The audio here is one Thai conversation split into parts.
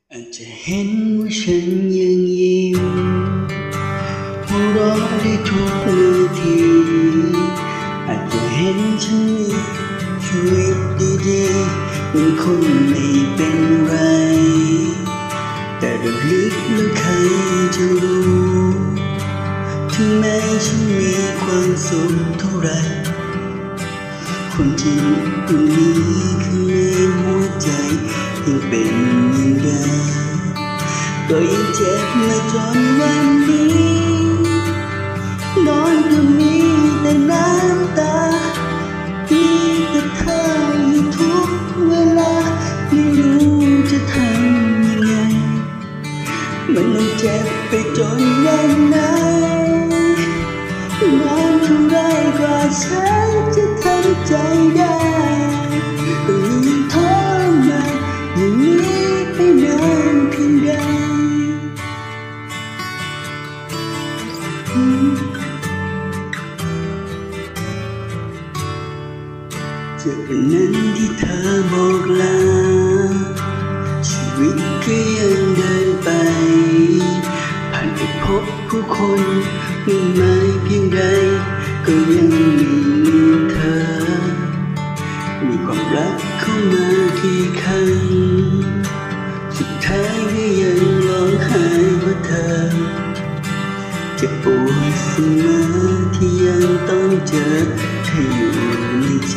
อาจจะเห็นว่าฉันยังยิ้มหัวเราะได้ทุกนาทีอาจจะเห็นฉันมีชีวิตดีๆเป็นคนไม่เป็นไรแต่ลึกๆแล้วใครจะรู้ถึงแม้ฉันมีความสุขเท่าไรคนที่อยู่ตรงนี้ข้างในหัวใจยังเป็นอย่างเดิมก็ยังเจ็บมาจนวันนี้นอนก็มีแต่น้ำตามีแต่เธออยู่ทุกเวลาไม่รู้จะทำยังไงมันต้องเจ็บไปจนวันไหนนานเท่าไรกว่าฉันจะทำใจได้ทรมานอย่างนี้ไปนานเพียงใดจากวันนั้นที่เธอบอกลาชีวิตก็ยังเดินไปผ่านไปพบผู้คนมากมายเพียงใดก็ยังมีเธอมีความรักเข้ามากี่ครั้งสุดท้ายก็ยังร้องไห้เพราะเธอเจ็บปวดเสมอที่ยังต้องเจอเธออยู่ในใจ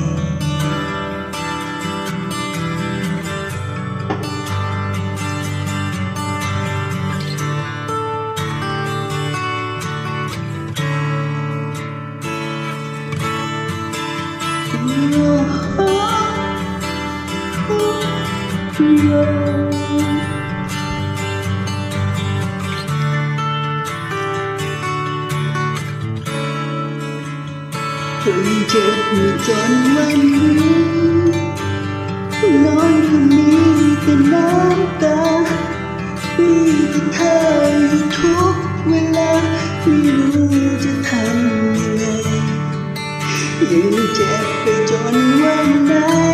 จนเจ็บอยู่จนวันนี้นอนก็มีแต่น้ำตามีแต่เธออยู่ทุกเวลาไม่รู้จะทำยังไงยังเจ็บไปจนวันไหน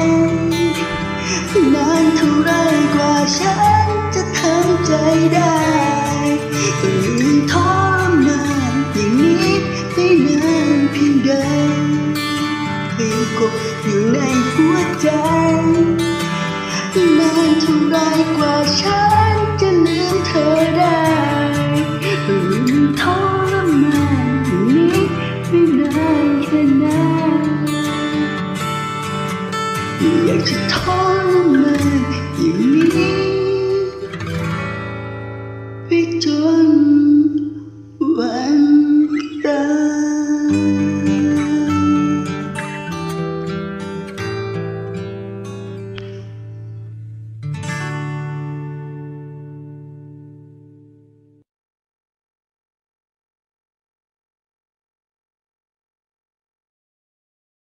นานเท่าไรกว่าฉันจะทำใจได้ต้องยืนทรมานอย่างนี้ไปนานเพียงใดเธอกดอยู่ในหัวใจนานเท่าไรกว่าฉันจะลืมเธอได้ต้องยืนทรมานอย่างนี้ไปนานแค่ไหนอยากจะทรมานอย่างนี้ไปจน